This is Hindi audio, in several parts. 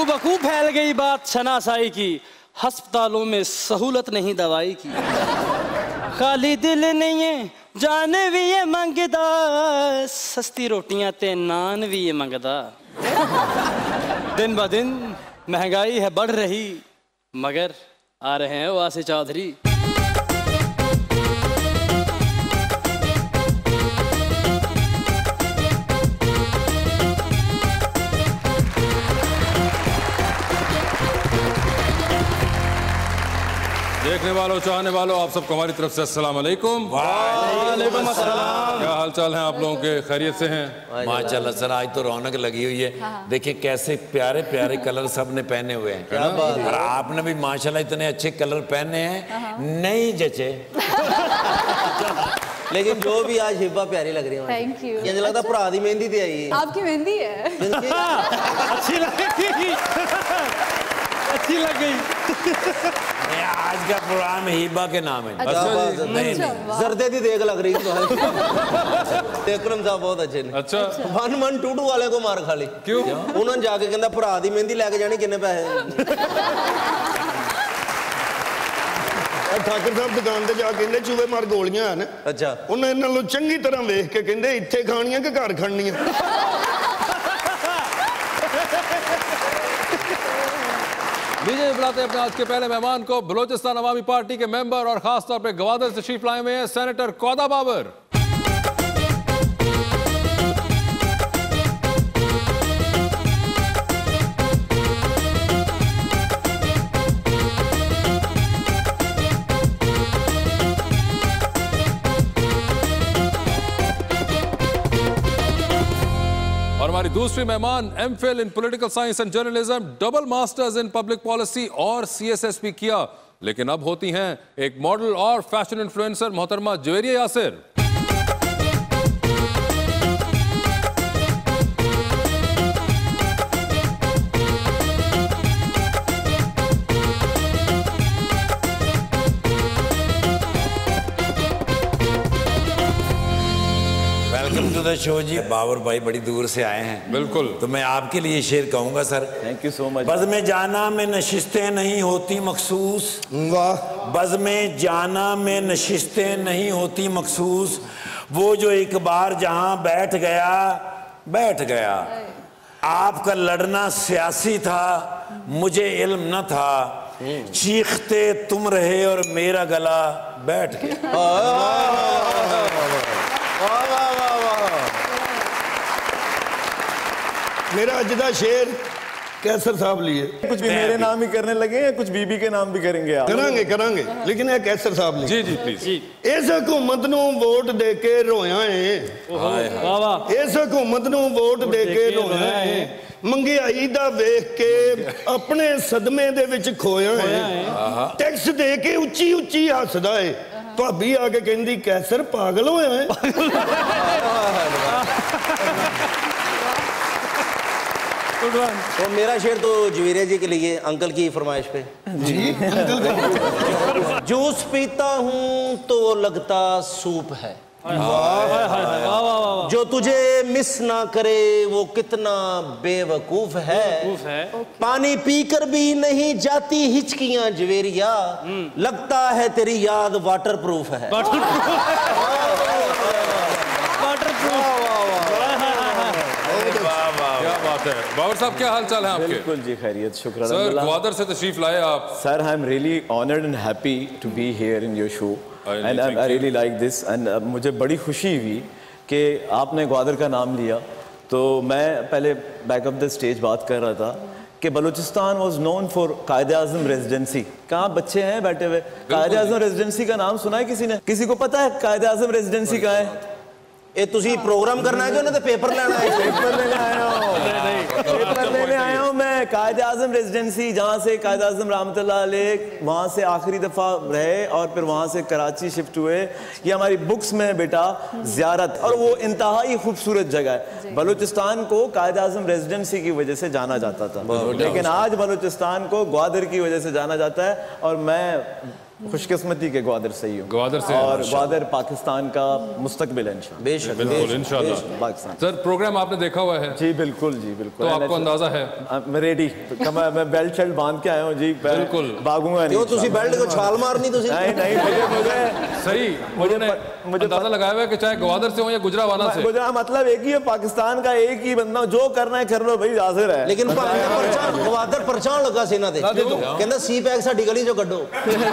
बकू बकू फैल गई बात शनासाई की, अस्पतालों में सहूलत नहीं दवाई की। खाली दिल नहीं है जान भी ये मंगदा, सस्ती रोटियां ते नान भी ये मंगदा। दिन ब दिन महंगाई है बढ़ रही, मगर आ रहे हैं वासी चौधरी। देखने वालों, चाहने वालों, आप सबको हमारी तरफ से अस्सलाम वालेकुम। वालेकुम अस्सलाम। क्या हाल चाल हैं आप लोगों के? खैरियत से हैं? माशाल्लाह सर, आज तो रौनक लगी हुई है। देखिए कैसे प्यारे प्यारे कलर सबने पहने हुए हैं। क्या बात है। और आपने भी माशाल्लाह इतने अच्छे कलर पहने हैं, नहीं जचे। लेकिन जो भी आज हिब्बा प्यारी लग रही है। Thank you. मुझे लगता भरा दी मेहंदी ते आई है। आपकी मेहंदी है। अच्छी लगी, अच्छी लग गई। आज का प्रोग्राम हिबा के नाम है। जरदे दी देख लग रही है। तेकरम साहब बहुत अच्छे ने। अच्छा 1122 वाले को मार खा ली। क्यों? उन्होंने जाके कहना भरा दी मेहंदी लेके जानी, किन्ने पैसे? ठाकुर साहब दुकान ते जा कहंदे चूहे मार गोलियां हैं। अच्छा उन्हें इन्हां नु चंगी तरह वेख के कहंदे इत्थे खाणियां कि घर खाणियां। लीजिए बुलाते हैं अपने आज के पहले मेहमान को, बलोचिस्तान अवामी पार्टी के मेंबर और खास तौर पे गवादर से तशरीफ लाए हुए हैं सेनेटर कौदा बाबर। और हमारी दूसरी मेहमान MPhil in political science and journalism, double masters in public policy और सीएसएसपी किया, लेकिन अब होती हैं एक मॉडल और फैशन इन्फ्लुएंसर, मोहतरमा Javeria Yasir. Welcome to the show जी। बाबर भाई बड़ी दूर से आए हैं। बिल्कुल। तो मैं आपके लिए शेर कहूंगा sir. Thank you so much. बज़ में जाना में नशिस्तें नहीं होती मखसूस, वाह। बज़ में जाना में नशिस्तें नहीं होती मखसूस, वो जो एक बार जहां बैठ गया बैठ गया। आपका लड़ना सियासी था, मुझे इल्म न था, चीखते तुम रहे और मेरा गला बैठ गया। मेरा अज दा शेर कैसर साहब लिए। कुछ भी मेरे नाम ही करने लगे हैं, कुछ बीबी के नाम भी करेंगे आप? करांगे करांगे, लेकिन ये कैसर साहब लिए। जी जी प्लीज। इस हुकूमत नूं वोट दे के रोया है, इस हुकूमत नूं वोट दे के रोया है, महंगाई दा वेख के अपने सदमे दे विच खोया है, टैक्स दे के उच्ची उच्ची हसदा है, भाभी आके कहंदी कैसर पागल होया है। तो मेरा शेर तो जवेरिया जी के लिए, अंकल की फरमाइश पे। जी अंकल। जूस पीता हूँ तो लगता सूप है, जो तुझे मिस ना करे वो कितना बेवकूफ है। पानी पीकर भी नहीं जाती हिचकियां जवेरिया, लगता है तेरी याद वाटर प्रूफ है। बाबर साहब क्या हाल चाल है आपके? बिल्कुल जी, खैरियत, शुक्र सर ग्वादर से तशरीफ लाए आप। Sir I am really honoured and happy to be here in your show and I really like this and मुझे बड़ी खुशी हुई कि आपने ग्वादर का नाम लिया। तो मैं पहले बैक ऑफ द स्टेज बात कर रहा था कि Balochistan was known for Quaid-e-Azam residency. कहाँ बच्चे हैं बैठे हुए? कायद-ए-आज़म रेजिडेंसी का नाम सुना है किसी ने? किसी को पता है कायद-ए-आज़म रेजिडेंसी कहाँ है? ये तुसी प्रोग्राम करना है जो ना तो पेपर लेना है। पेपर लेने आया हूँ, पेपर लेने आया हूँ मैं। कायद-ए-आज़म रेजिडेंसी, जहाँ से कायद-ए-आज़म रहमतुल्लाह अलैह वहाँ से आखिरी दफ़ा रहे और फिर वहाँ से कराची शिफ्ट हुए। ये हमारी बुक्स में बेटा ज़ियारत, और वो इंतहाई खूबसूरत जगह है। बलूचिस्तान को कायद-ए-आज़म रेजिडेंसी की वजह से जाना जाता था, लेकिन आज बलूचिस्तान को ग्वादर की वजह से जाना जाता है। और मैं खुशकिस्मती के ग्वादर से ही हूँ। ग्वादर से, और ग्वादर पाकिस्तान का मुस्तकबिल है इंशाल्लाह। बेशक, बिल्कुल इंशाल्लाह। पाकिस्तान। सर प्रोग्राम आपने देखा हुआ है? जी बिल्कुल जी बिल्कुल। तो आपको अंदाजा है? मैं रेडी, मैं बेल्ट शर्ट बांध के आया हूँ जी। बिल्कुल भागूंगा नहीं। क्यों तुसी बेल्ट को छाल मारनी तुसी? नहीं मुझे सही, मुझे अंदाजा लगाया हुआ है कि चाहे ग्वादर से हो या गुजरावाला से। गुजरा मतलब एक ही है, पाकिस्तान का एक ही बंदा, जो करना है कर लो भाई, हाजिर है। लेकिन ग्वादर परचान लगा सेना दे, कहंदा सी पैक साडी गली चो कड्डो।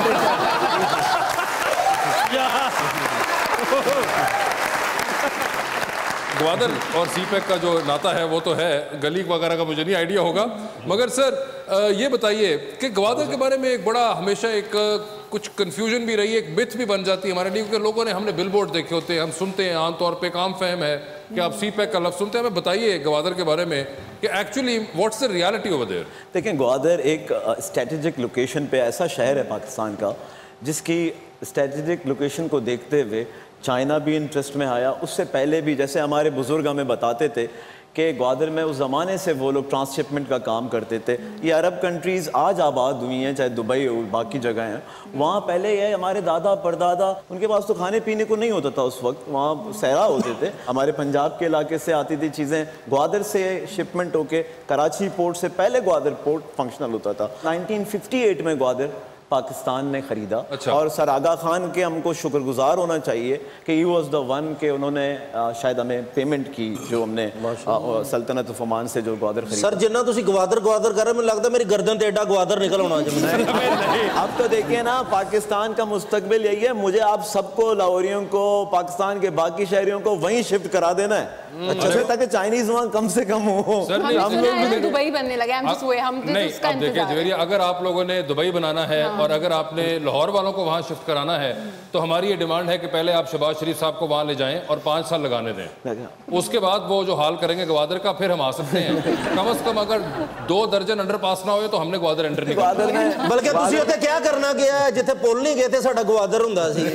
ग्वादर और सीपैक का जो नाता है वो तो है, गली वगैरह का मुझे नहीं आइडिया होगा। मगर सर ये बताइए कि ग्वादर के बारे में एक बड़ा हमेशा एक कुछ कंफ्यूजन भी रही है, एक मिथ भी बन जाती है हमारे लिए, क्योंकि लोगों ने, हमने बिलबोर्ड देखे होते हैं, हम सुनते हैं आमतौर पे, काम फहम है कि आप सीपैक का लफ्ज़ सुनते हैं। हमें बताइए ग्वादर के बारे में कि actually what's the reality over there. देखिए ग्वादर एक स्ट्रेटेजिक लोकेशन पे ऐसा शहर है पाकिस्तान का जिसकी स्ट्रेटेजिक लोकेशन को देखते हुए चाइना भी इंटरेस्ट में आया। उससे पहले भी जैसे हमारे बुजुर्ग हमें बताते थे कि ग्वादर में उस ज़माने से वो लोग ट्रांसशिपमेंट का काम करते थे। ये अरब कंट्रीज़ आज आबाद हुई हैं, चाहे दुबई और बाकी जगह हैं, वहाँ पहले ये हमारे दादा परदादा, उनके पास तो खाने पीने को नहीं होता था उस वक्त, वहाँ सहरा होते थे। हमारे पंजाब के इलाके से आती थी चीज़ें, ग्वादर से शिपमेंट होके कराची पोर्ट से पहले ग्वादर पोर्ट फंक्शनल होता था। 1958 में ग्वादर पाकिस्तान ने खरीदा। अच्छा। और सर आगा खान के हमको शुक्रगुजार होना चाहिए कि ही वॉज द वन के उन्होंने शायद हमें पेमेंट की जो हमने सल्तनत ऑफ ओमान से जो ग्वादर खरीदा। सर जिन्ना तुसी ग्वादर ग्वादर कर रहे, मुझे लगता मेरी गर्दन ते एडा ग्वादर निकल होना चाहिए। अब तो देखिए ना, पाकिस्तान का मुस्तकबिल यही है, मुझे आप सबको, लाहौरियों को, पाकिस्तान के बाकी शहरियों को वहीं शिफ्ट करा देना है। अच्छा, ताकि चाइनीज वहाँ कम से कम हो। दुबई बनने लगे, देखिए जवेरिया, अगर आप लोगों ने दुबई बनाना है और अगर आपने लाहौर वालों को वहाँ शिफ्ट कराना है, तो हमारी ये डिमांड है कि पहले आप शहबाज शरीफ साहब को वहाँ ले जाएं और 5 साल लगाने दें। उसके बाद वो जो हाल करेंगे ग्वादर का, फिर हम आ सकते हैं। कम से कम अगर 2 दर्जन अंडर पास ना हो तो हमने ग्वादर एंटर नहीं करना। बल्कि तुसी उत्थे क्या करना गया है, जिथे पुल नहीं गए थे साडा ग्वादर हुंदा सी।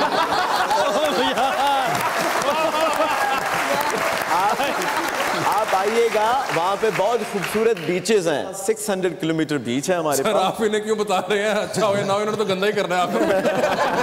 आप आइएगा, वहाँ पे बहुत खूबसूरत बीचेस हैं। 600 किलोमीटर बीच है हमारे पास। आप इन्हें क्यों बता रहे हैं? अच्छा हो ना, इन्होंने तो गंदा ही करना है आपको।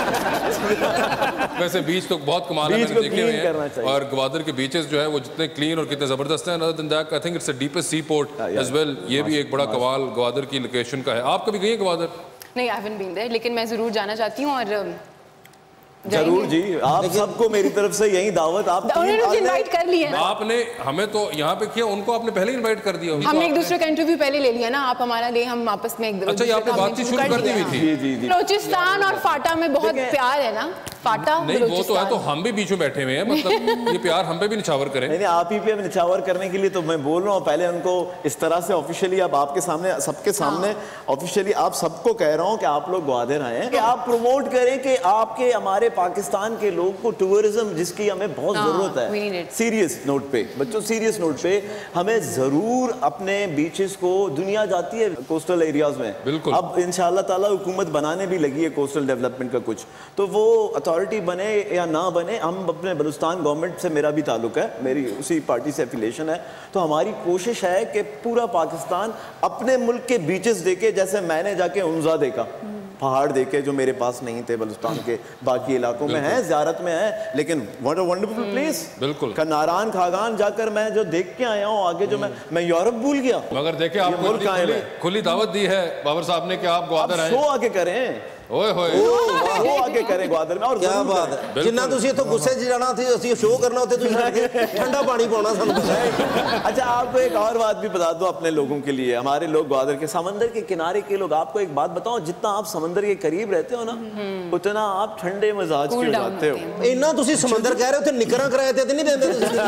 वैसे बीच तो बहुत कमाल है, मैंने देखे हुए हैं। और ग्वादर के बीचेस जो है वो जितने क्लीन और कितने जबरदस्त हैं, I think it's the deepest sea port as well. ये भी एक बड़ा कमाल ग्वादर की लोकेशन का है। आप कभी गए ग्वादर? नहीं, आई हैवंट बीन देयर, लेकिन मैं जरूर जाना चाहती हूँ। और जरूर जी, आप सबको मेरी तरफ से यही दावत। आप इनवाइट कर लिया ना आपने, हमें तो यहाँ पे किया, उनको आपने पहले इनवाइट कर दिया। हमने एक दूसरे का इंटरव्यू पहले ले लिया ना, आप हमारा ले, हम आपस में एक अच्छा, आपने बातचीत शुरू कर दी हुई थी? जी। बलूचिस्तान और फाटा में बहुत प्यार है ना। फाटा नहीं, वो तो है, तो हम भी बीच में बैठे हुए हैं, मतलब ये प्यार हम पे भी निछावर करें। नहीं, आप ही पे निछावर करने के लिए तो मैं बोल रहा हूँ। पहले उनको इस तरह से ऑफिशियली, अब आपके सामने, सबके सामने ऑफिशियली आप सबको कह रहा हूँ कि आप लोग ग्वादर आए हैं, कि आप प्रमोट करें कि आपके, हमारे पाकिस्तान के लोगों को टूरिज्म जिसकी हमें बहुत जरूरत है। सीरियस नोट पे बच्चों, सीरियस नोट पे हमें जरूर अपने बीचेस को, दुनिया जाती है कोस्टल एरियाज में, बिल्कुल। अब इंशाअल्लाह ताला हुकूमत बनाने भी लगी है कोस्टल डेवलपमेंट का कुछ, तो वो अथॉरिटी बने या ना बने, हम अपने बलूचिस्तान गवर्नमेंट से, मेरा भी ताल्लुक है, मेरी उसी पार्टी से एफिलिएशन है, तो हमारी कोशिश है कि पूरा पाकिस्तान अपने मुल्क के बीचेस देखे, जैसे मैंने जाके उन्जा देखा, पहाड़ देखे जो मेरे पास नहीं थे, बलूचिस्तान के बाकी इलाकों में हैं, ज़ियारत में हैं, लेकिन व्हाट अ वंडरफुल प्लेस। बिल्कुल। नारायण खागान जाकर मैं जो देख के आया हूँ, आगे जो मैं यूरोप भूल गया। मगर देखिए, आपको खुली दावत दी है बाबर साहब ने कि आप ग्वादर आए, शो आके करें, ओए होए, वो आगे करें ग्वादर में। और क्या बात है, जिन्ना तुसी तो गुस्से च जाना थी, असि शो करना होते, तुसी ठंडा पानी पाना सानू। अच्छा, आपको एक और बात भी बता दो अपने लोगों के लिए, हमारे लोग ग्वादर के समंदर के किनारे के लोग, आपको एक बात बताओ, जितना आप समंदर के करीब रहते हो ना, उतना आप ठंडे मिजाज के हो जाते हो। इन्ना तुसी समंदर कह रहे हो, थे निकरा किराए ते नहीं देंदे तुसी?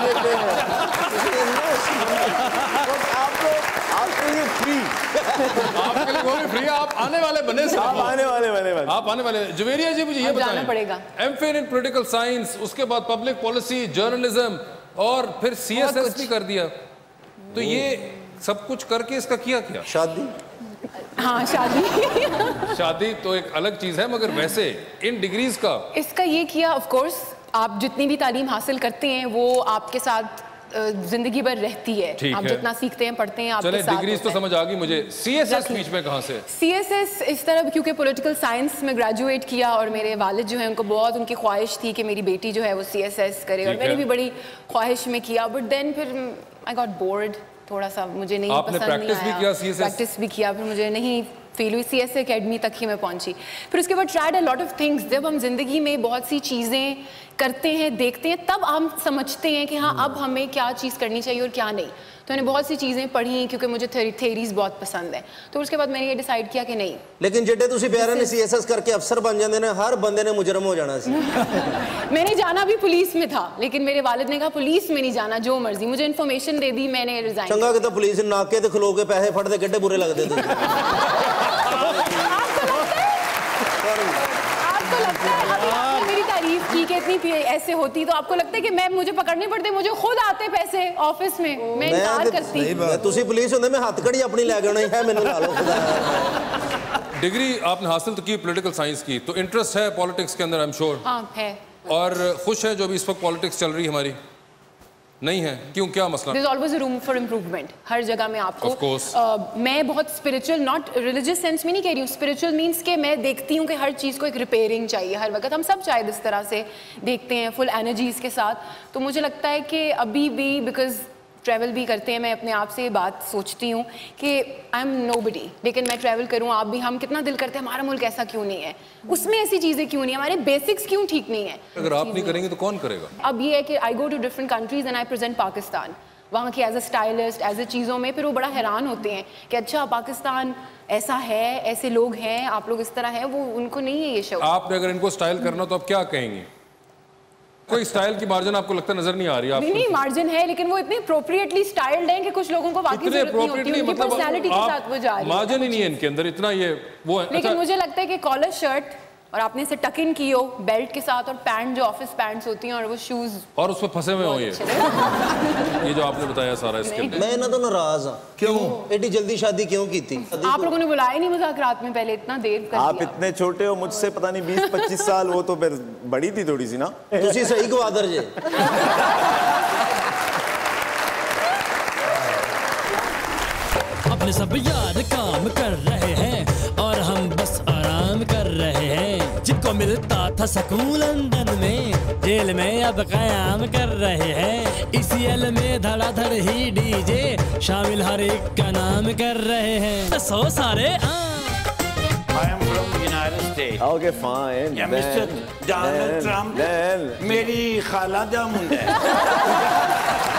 आपको ये फ्री, आपके लिए वो भी फ्री है, आप आने वाले बने, आप आने वाले। जवेरिया जी, मुझे ये बताएं, एमफिल इन पॉलिटिकल साइंस, उसके बाद पब्लिक पॉलिसी, जर्नलिज्म, और फिर सीएसएस भी कर दिया, तो ये सब कुछ करके इसका किया क्या? शादी। हाँ, शादी। शादी तो एक अलग चीज है, मगर वैसे इन डिग्रीज का इसका ये किया, ऑफ कोर्स आप जितनी भी तालीम हासिल करते हैं वो आपके साथ जिंदगी भर रहती है। आप जितना सीखते हैं पढ़ते हैं आपके साथ डिग्रीज तो समझ आ गई मुझे। सीएसएस बीच में कहाँ से? सीएसएस इस तरह क्योंकि पॉलिटिकल साइंस में ग्रेजुएट किया और मेरे वालिद जो है उनको बहुत उनकी ख्वाहिश थी कि मेरी बेटी जो है वो सीएसएस करे और मैंने भी बड़ी ख्वाहिश में किया, बट देन फिर आई गॉट बोर्ड, थोड़ा सा मुझे नहीं पसंद नहीं आया। प्रैक्टिस भी किया फिर मुझे नहीं फील हुई, सीएसए एकेडमी तक ही मैं पहुंची। फिर उसके बाद tried a lot of things. जब हम जिंदगी में बहुत सी चीज़ें करते हैं देखते हैं तब हम समझते हैं कि हाँ अब हमें क्या चीज़ करनी चाहिए और क्या नहीं। तो मैंने बहुत सी चीज़ें पढ़ी क्योंकि मुझे थेरीज बहुत पसंद है। तो उसके बाद मैंने ये डिसाइड किया कि नहीं। लेकिन जिड्डे तुसी प्यारे ने सीएसएस करके अफसर बन जाते हैं, हर बंदे ने मुजरम हो जाना सी। मैंने जाना भी पुलिस में था लेकिन मेरे वालिद ने कहा पुलिस में नहीं जाना, जो मर्जी। मुझे इन्फॉर्मेशन दे दी, मैंने रिजाइन। चंगा कि तो पुलिस नाके ते खलो के पैसे फटते किड्डे बुरे लगते थे। आपको लगता है अभी आपने मेरी तारीफ की कि इतनी ऐसे होती तो आपको लगता है कि मैं मुझे पकड़ने पड़ते, मुझे खुद आते पैसे ऑफिस में, मैं इनकार करती। तुसी पुलिस होंदे मैं हाथ कड़ी अपनी ले गया है मैंने ला लो खुदा। डिग्री आपने हासिल तो की पॉलिटिकल साइंस की, तो इंटरेस्ट है पॉलिटिक्स के अंदर आई एम श्योर। हाँ है। और खुश है जो अभी इस वक्त पॉलिटिक्स चल रही है हमारी? नहीं है, क्यों, क्या मसला? There's always a room for improvement। हर जगह में आपको मैं बहुत स्पिरिचुअल, नॉट रिलीजियस सेंस में नहीं कह रही हूँ, स्पिरिचुअल मीन्स के मैं देखती हूँ कि हर चीज़ को एक रिपेयरिंग चाहिए हर वक्त। हम सब शायद इस तरह से देखते हैं फुल एनर्जीज के साथ। तो मुझे लगता है कि अभी भी बिकॉज ट्रैवल भी करते हैं, मैं अपने आप से ये बात सोचती हूँ कि आई एम नोबडी, लेकिन मैं ट्रैवल करूँ, आप भी, हम कितना दिल करते हैं हमारा मुल्क ऐसा क्यों नहीं है, उसमें ऐसी चीज़ें क्यों नहीं है, हमारे बेसिक्स क्यों ठीक नहीं है। अगर आप नहीं करेंगे तो कौन करेगा? अब ये है कि I go to different countries and I present Pakistan, वहाँ की as a stylist, as a चीज़ों में, फिर वो बड़ा हैरान होते हैं कि अच्छा पाकिस्तान ऐसा है, ऐसे लोग हैं, आप लोग इस तरह हैं, वो उनको नहीं है ये शौक। आपने अगर इनको स्टाइल करना तो आप क्या कहेंगे? कोई स्टाइल की मार्जिन आपको लगता नजर नहीं आ रही? आपको नहीं मार्जिन है, लेकिन वो इतने अप्रोप्रिएटली स्टाइल्ड हैं कि कुछ लोगों को वाकई जरूरत नहीं होती, उनकी पर्सनालिटी के साथ वो जा रही है। मार्जिन ही नहीं है इनके अंदर इतना, ये वो है। लेकिन मुझे लगता है कि कॉलर शर्ट और आपने इसे टक इन की हो बेल्ट के साथ, और पैंट जो ऑफिस पैंट्स होती हैं, और वो शूज और उसमें फंसे हुए हो ये जो आपने बताया सारा इसके अंदर। मैं ना तो नाराज हूं। क्यों? एडी जल्दी शादी क्यों की थी? आप लोगों ने बुलाया नहीं मुज़ाकरात में पहले, इतना देर कर आप इतने छोटे हो मुझसे पता नहीं 20-25 साल, वो तो फिर बड़ी थी थोड़ी सी ना। तुसी सही गवादर जे। अपने सब यार काम कर रहे हैं और हम बस आराम कर रहे हैं। जिनको मिलता था सकून लंदन में, जेल में अब कयाम कर रहे हैं। इसी एल में धड़ाधड़ ही डीजे शामिल हर एक का नाम कर रहे हैं। सो सारे I am from United States. Okay, fine. Yeah, Mr. Donald Trump. मेरी खाला दा मुंडा है।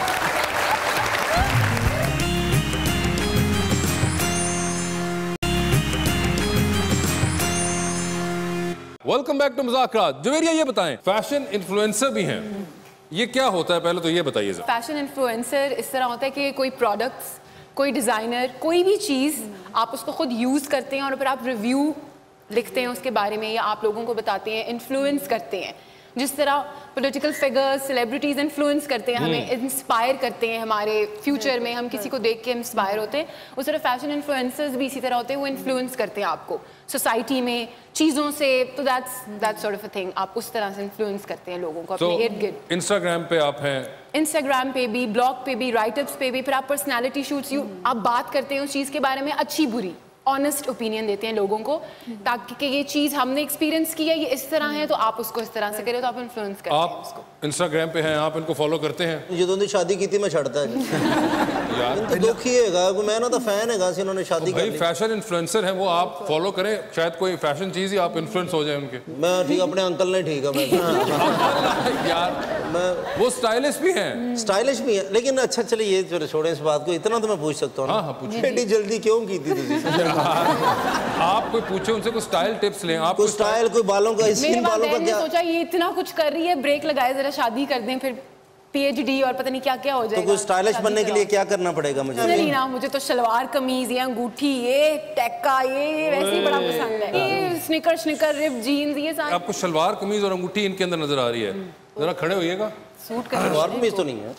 Welcome back to Muzakarat. Javeria ये बताएं, फैशन इन्फ्लुएंसर भी हैं, ये क्या होता है? पहले तो ये बताइए। फैशन इन्फ्लुएंसर इस तरह होता है कि कोई प्रोडक्ट्स, कोई डिज़ाइनर, कोई भी चीज़ आप उसको खुद यूज़ करते हैं और फिर आप रिव्यू लिखते हैं उसके बारे में, या आप लोगों को बताते हैं, इन्फ्लुएंस करते हैं। जिस तरह पॉलिटिकल फिगर्स, सेलिब्रिटीज़ इन्फ्लुएंस करते हैं, हमें इंस्पायर करते हैं, हमारे फ्यूचर में हम किसी को देख के इंस्पायर होते हैं, उस तरह फैशन इन्फ्लुएंसर्स भी इसी तरह होते हैं, वो इन्फ्लुएंस करते हैं आपको सोसाइटी में, चीज़ों से। तो that's sort of a thing, आप उस तरह से इन्फ्लुएंस करते हैं लोगों को अपने इर्द गिर्द। इंस्टाग्राम पे आप हैं? इंस्टाग्राम पे भी, ब्लॉग पे भी, राइटअप्स पे भी, फिर आप पर्सनैलिटी शूट्स, आप बात करते हैं उस चीज़ के बारे में, अच्छी बुरी ऑनेस्ट ओपिनियन देते हैं लोगों को, ताकि कि ये चीज़ हमने एक्सपीरियंस की है, ये इस तरह है, तो आप उसको इस तरह से करें, तो आप इन्फ्लुएंस करते हैं उसको। इंस्टाग्राम पे हैं आप, इनको फॉलो करते हैं? ਜਦੋਂ ਦੀ शादी की थी मैं छड़ता है यार, तो दुख ही हैगा, मैं ना तो फैन हैगा सी, उन्होंने शादी कर ली। भाई फैशन इन्फ्लुएंसर हैं वो, आप फॉलो करें, शायद कोई फैशन चीज़ ही आप इन्फ्लुएंस हो जाए उनके। मैं ठीक, अपने अंकल ने ठीक है मैं यार मैं वो स्टाइलिश भी हैं। स्टाइलिश भी है, लेकिन अच्छा चलिए ये चलो छोड़े इस बात को, इतना तो मैं पूछ सकता हूँ। हाँ पूछिए। एडी जल्दी क्यों की थी तुझे? आप कोई पूछे उनसे, कोई स्टाइल टिप्स लें आप। कोई स्टाइल, कोई बालों का, मेरी बालों का क्या? सोचा ये इतना कुछ कर रही है, ब्रेक लगाए, जरा शादी कर दें, फिर पीएचडी और पता नहीं क्या क्या हो जाएगा। तो कोई स्टाइलिश बनने के लिए क्या करना पड़ेगा मुझे? नहीं ना, मुझे तो शलवार कमीज, ये अंगूठी, ये टैक्का, ये वैसे ही बड़ा पसंद है, ये स्निकर रिप जीन्स, ये सारे। आपको शलवार कमीज और अंगूठी इनके अंदर नजर आ रही है, जरा खड़े होइएगा। सूट कर शलवार कमीज तो नहीं है।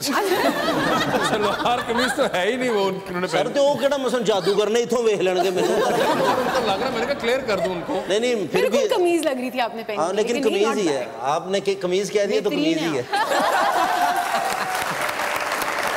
शलवार कमीज तो है ही नहीं वो उन्होंने सर, तो वो केड़ा मसन जादूगर ने इथों वेख लेंगे मेरे उनको लग रहा, मैंने कहा क्लियर कर दूं उनको। नहीं फिर भी कमीज लग रही थी आपने पहनी। हाँ, लेकिन कमीज ही है, आपने कमीज कह दिया तो कमीज ही है।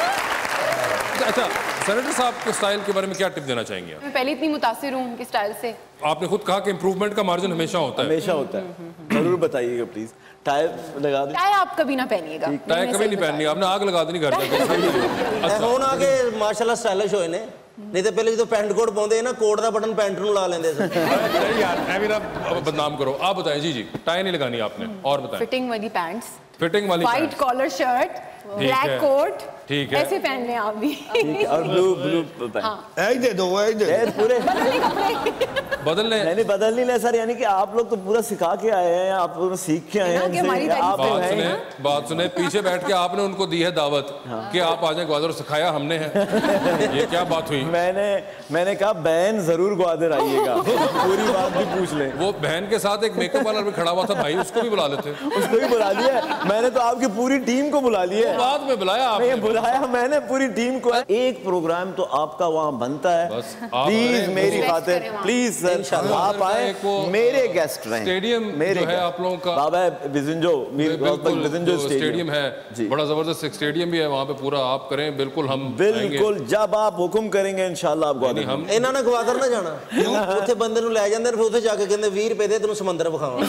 अच्छा, सेनेटर साहब के स्टाइल के बारे में क्या टिप देना चाहेंगे आप? मैं पहले इतनी मुतासिर हूँ उनके स्टाइल से। आपने खुद कहा कि इम्प्रूवमेंट का मार्जिन हमेशा होता है। हमेशा होता है, जरूर बताइएगा प्लीज। टाई लगा दे। टाई आप कभी ना पहनिएगा। टाई कभी नहीं पहननी, आपने आग लगा देनी घर जाके। अच्छा ਹੁਣ ਆ ਕੇ ਮਾਸ਼ਾਅੱਲਾ ਸਟਾਈਲਿਸ਼ ਹੋਏ ਨੇ, नहीं तो पहले जो पैंट कोट पाते ना कोट का बटन पैंट ਨੂੰ ਲਾ ਲੈਂਦੇ ਸੀ। नहीं यार, मैं भी ना बदनाम करो। आप बताएं। जी टाई नहीं लगानी आपने, और बताएं। फिटिंग वाली पैंट्स, फिटिंग वाली white collar shirt, black coat, ठीक है, ऐसे पहन लें आप भी। और ब्लू पैंट ऐ दे दो, ऐ दे पूरे बदलने। नहीं बदल नहीं ले सर, यानी कि आप लोग तो पूरा सिखा के आए हैं, आप लोग सीख के आए हैं। बात सुने, पीछे बैठ के आपने उनको दी है दावत कि आप आ जाए ग्वादर, सिखाया हमने है। ये क्या बात हुई? मैंने कहा बहन जरूर ग्वादर आइएगा, पूरी बात भी पूछ ले। वो बहन के साथ एक मेकअप पार्लर में खड़ा हुआ था भाई, उसको भी बुला लेते। उसको भी बुला लिया मैंने, तो आपकी पूरी टीम को बुला लिया। बाद में बुलाया आपने? बुलाया मैंने पूरी टीम को। एक प्रोग्राम तो आपका वहाँ बनता है, प्लीज मेरी खातिर, प्लीज सर आप आए, मेरे गेस्ट रहे। स्टेडियम मेरे है आप लोगों का, बाबा बिजुंजो स्टेडियम है, बड़ा जबरदस्त स्टेडियम भी है वहाँ पे, पूरा आप करें बिल्कुल। हम बिल्कुल जब आप हुक्म करेंगे इंशाल्लाह आप ग्वादर। हम ਇਹਨਾਂ ਨੇ ਗਵਾਦਰ ਨਾ ਜਾਣਾ, ਉੱਥੇ ਬੰਦੇ ਨੂੰ ਲੈ ਜਾਂਦੇ ਫਿਰ ਉੱਥੇ ਜਾ ਕੇ ਕਹਿੰਦੇ 20 ਰੁਪਏ ਦੇ ਤੈਨੂੰ ਸਮੁੰਦਰ ਵਿਖਾਵਾਂ।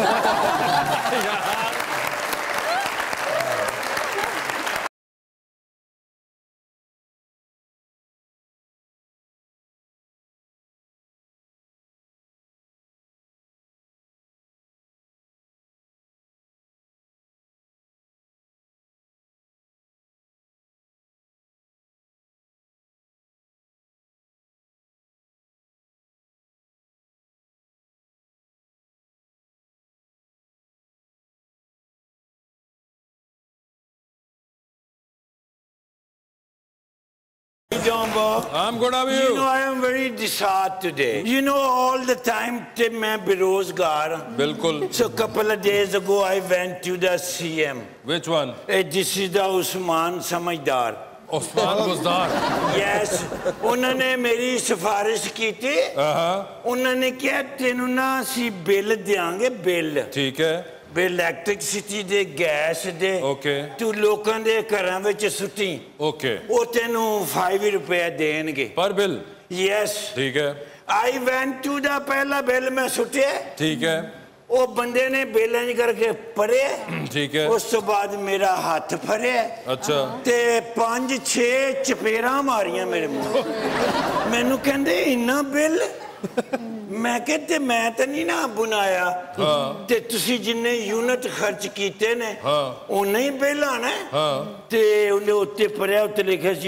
John Bob. I'm good. How are you? You know I am very distraught today. You know all the time मैं बेरोजगार। बिल्कुल। So couple of days ago I went to the CM. Which one? This is the Usman समझदार। उस्मान बुज़दार। Yes. उन्होंने मेरी सिफारिश की थी। उन्होंने क्या तेनू ना सी बिल देंगे बिल। ठीक है। इलेक्ट्रिसिटी दे गैस दे तू लोगों दे घरां विच सुट्टी वो तेनू 5 रुपए देंगे पर बिल। यस ठीक है। आई वेंट टू द पहला बिल मैं सुट्टे। ठीक है। वो बंदे ने बिल इंज करके पढ़े। ठीक है। उस तो बाद मेरा हाथ फरे। अच्छा। ते 5-6 चपेड़ा मारियां मेरे मुंह। मैनू कहंदे इन्ना बिल मैं कहते मैं तो नहीं ना बनाया ते तुसी जिन्ने यूनिट खर्च कीते ने उन्ने ही बिल आना है ते उन्हें उत्ते पढ़िया उत्ते लिखा सी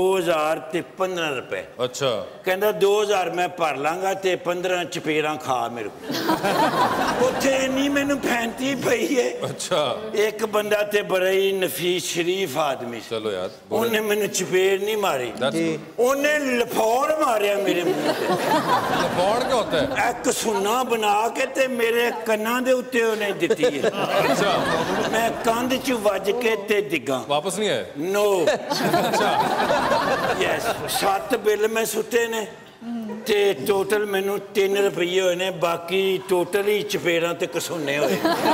2015 रुपए। अच्छा। कहंदा 2000 मैं भर लांगा ते 15 चपेड़ा खा मेरे को। उत्थे इन्नी मैनू फैंती पई है। अच्छा। एक बंदा ते बड़ा ही नफीस शरीफ आदमी। चलो यार। उन्हें मैनू चपेड़ नहीं मारी, उन्हें लफौर मारिया मेरे मुंह पे। लफौर क्या होता है? एक सुन्ना बना के ते मेरे कन्ना दे उत्ते उन्हें दिती है। अच्छा। मैं कंध च वज के ते डिगा। वापस नहीं आए? नो। अच्छा। यस 7 बिल मैं सुटे ने ते टोटल मैनू 3 रुपये होए ने, बाकी टोटल ही चपेड़ा ते कसूने होए।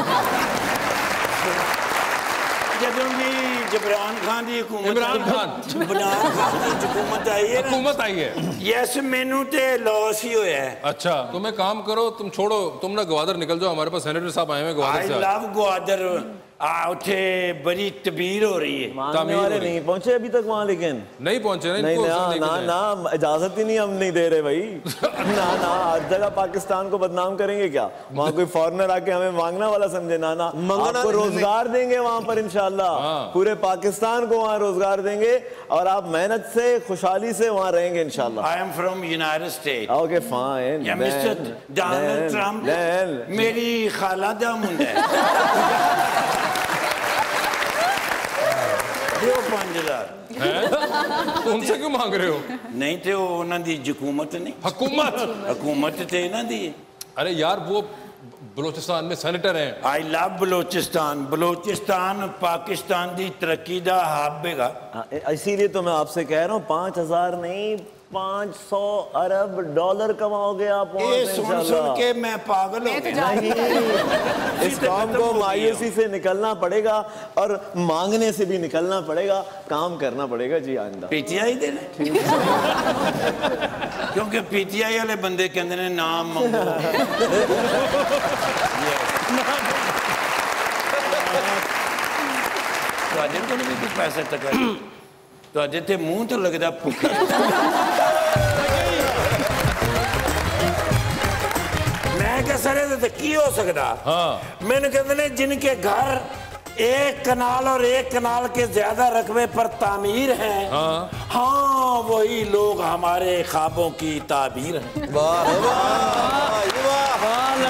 जदों भी इमरान खान की हुकूमत आई है, हुकूमत आई है। यस मैनू ते लॉस ही होया है। अच्छा तुम एक काम करो, तुम छोड़ो, तुम ना ग्वादर निकल जाओ, हमारे पास सेनेटर साहब आए हैं ग्वादर से। I love Gwadar. उठे बड़ी तबीर हो रही है। मांगने वाले नहीं पहुंचे अभी तक वहाँ, लेकिन नहीं पहुंचे। नहीं ना इजाजत ही नहीं हम नहीं दे रहे भाई। ना हर जगह पाकिस्तान को बदनाम करेंगे क्या? वहाँ कोई फॉरेनर आके हमें मांगना वाला समझे? ना आपको रोजगार देंगे वहाँ पर इंशाल्लाह, पूरे पाकिस्तान को वहाँ रोजगार देंगे और आप मेहनत से खुशहाली से वहाँ रहेंगे इंशाल्लाह। I am from United State. Okay fine. Mister Donald Trump मेरी खाला दा मुंडा है। उनसे क्यों मांग रहे हो? नहीं थे वो उन्होंने हुकूमत नहीं। हुकूमत थे ना दी। अरे यार वो बलोचिस्तान में सेनेटर हैं। I love Balochistan. बलोचिस्तान पाकिस्तान की तरक्की का हब है। इसीलिए तो मैं आपसे कह रहा हूँ 5000 नहीं 500 अरब डॉलर कमाओगे आप। सुन के मैं पागल हो गया। इस कौम को मायूसी से निकलना पड़ेगा और मांगने से भी निकलना पड़ेगा, काम करना पड़ेगा जी आइंदा। पीटीआई देने क्योंकि पीटीआई वाले बंदे कहते हैं नाम मंगो। ਤੁਹਾਡੇ ਕੋਲ ਵੀ ਕੋਈ ਪੈਸੇ ਟਕਾ ਤੁਹਾਡੇ ਤੇ ਮੂੰਹ ਤੋਂ ਲੱਗਦਾ ਭੁੱਖਾ। मैं क्या सर तो की हो सकता। हाँ मैंने कहते हैं जिनके घर एक कनाल और एक कनाल के ज्यादा रकबे पर तामीर है, हाँ वही लोग हमारे ख्वाबों की ताबीर है। वाह वाह वाह।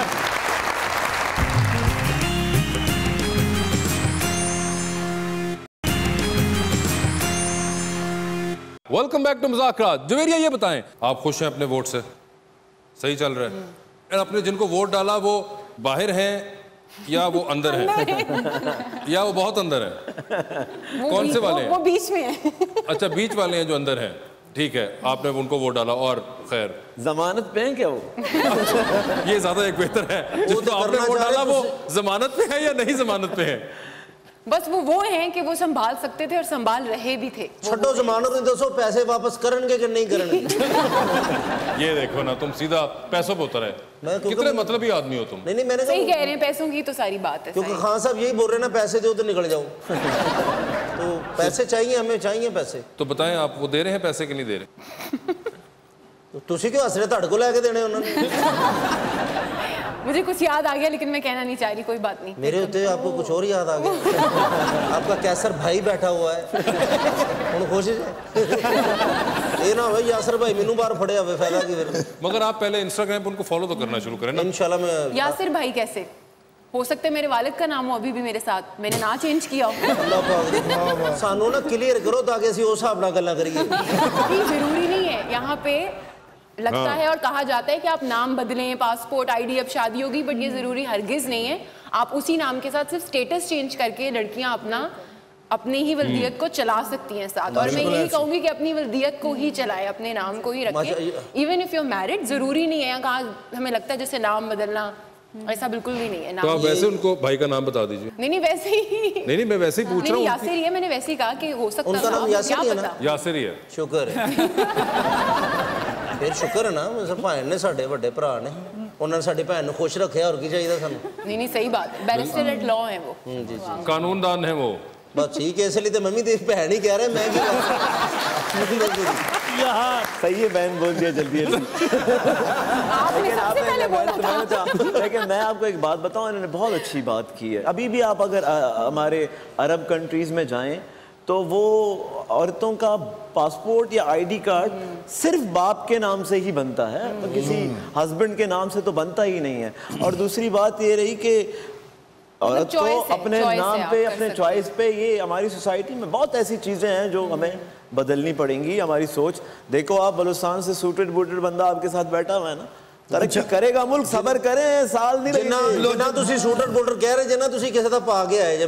Welcome back to Muzakarat. Javeria ये बताएं, आप खुश हैं अपने वोट से? सही चल रहा है? आपने जिनको वोट डाला वो बाहर हैं या वो अंदर हैं या वो बहुत अंदर है? कौन से वाले हैं? वो बीच में है। अच्छा बीच वाले हैं जो अंदर हैं, ठीक है। आपने उनको वोट डाला और खैर जमानत पे हैं क्या वो? ये ज्यादा एक बेहतर है। जिसको आपने वोट डाला वो जमानत पे है या नहीं जमानत पे है? बस वो हैं कि वो संभाल सकते थे और संभाल रहे भी थे। छड्डो जमानत नहीं, 200 पैसे वापस करेंगे कि नहीं करेंगे? ये देखो ना, तुम सीधा पैसों पे उतर है। कितने मतलबी आदमी हो तुम। नहीं मैंने सही कह रहे हैं, पैसों की तो सारी बात है। क्योंकि खान साहब यही बोल रहे हैं ना, पैसे दो तो निकल जाओ। तो पैसे चाहिए, हमें चाहिए पैसे। तो बताएं आप, वो दे रहे हैं पैसे कि नहीं दे रहे? तुसी क्यों हंस रहे? ਤੁਹਾਡੇ को लेके देने उन्होंने। मुझे कुछ याद आ गया लेकिन मैं कहना नहीं चाह रही, कोई बात नहीं। मेरे होते आपको कुछ और याद आ गया। आपका कैसर भाई बैठा हुआ है, उन कोशिश ये ना भाई यासर भाई मैनू बाहर फड़े हुए फैला की फिर। मगर आप पहले इंस्टाग्राम पे उनको फॉलो तो करना शुरू करें ना। इंशाल्लाह मैं। यासिर भाई कैसे हो सकते? मेरे वालिद का नाम हो अभी भी मेरे साथ, मैंने ना चेंज किया हो। अल्लाह पाक सानू ना क्लियर करो ताकि ਅਸੀਂ ਉਸ ਹਿਸਾਬ ਨਾਲ ਗੱਲਾਂ करिए। जरूरी नहीं है, यहाँ पे लगता है और कहा जाता है कि आप नाम बदलें, पासपोर्ट, आईडी, अब शादी होगी, बट ये जरूरी हरगिज नहीं है। आप उसी नाम के साथ सिर्फ स्टेटस चेंज करके लड़कियां अपनी ही वल्दियत को चला सकती हैं साथ। और मैं यही कहूंगी कि अपनी वल्दियत को ही चलाए, अपने नाम को ही रखें। Even if you are married, जरूरी नहीं है। कहा हमें लगता है जैसे नाम बदलना, ऐसा बिल्कुल भी नहीं है। तो आप वैसे उनको भाई का नाम बता दीजिए। नहीं वैसे ही। नहीं मैं वैसे ही पूछ रहा हूँ। यासिर ही है, मैंने वैसे ही कहा कि हो सकता है। उनका नाम यासिर ही है ना? यासिर ही है। शुक्र है फिर शुक्र है ना, भैन ने साडे वड्डे भरा ने, उन्होंने साडी भैन ਨੂੰ खुश रखिया, और की चाहिए सानू। नहीं सही बात है, बैरिस्टर एट लॉ है वो। जी जी कानूनदान है वो। बस ठीक है, इसलिए तो मम्मी देख भैन ही कह रहे, मैं क्या सही है, बहन बोल दिया जल्दी जल्दी। लेकिन मैं आपको एक बात बताऊं, इन्होंने बहुत अच्छी बात की है। अभी भी आप अगर हमारे अरब कंट्रीज में जाएं तो वो औरतों का पासपोर्ट या आईडी कार्ड सिर्फ बाप के नाम से ही बनता है, तो किसी हस्बैंड के नाम से तो बनता ही नहीं है। और दूसरी बात ये रही कि औरत को अपने नाम पे, अपने चॉइस पे, ये हमारी सोसाइटी में बहुत ऐसी चीज़ें हैं जो हमें बदलनी पड़ेंगी, हमारी सोच। देखो आप बलूचिस्तान से सूटेड बूटेड बंदा आपके साथ बैठा हुआ है ना, तरक्की करेगा मुल्क, सबर करें, साल नहीं लगेंगे। जिन्ना तुसी शूटर बोटर कह रहे, जिन्ना तुसी किसी दा पा के आए जब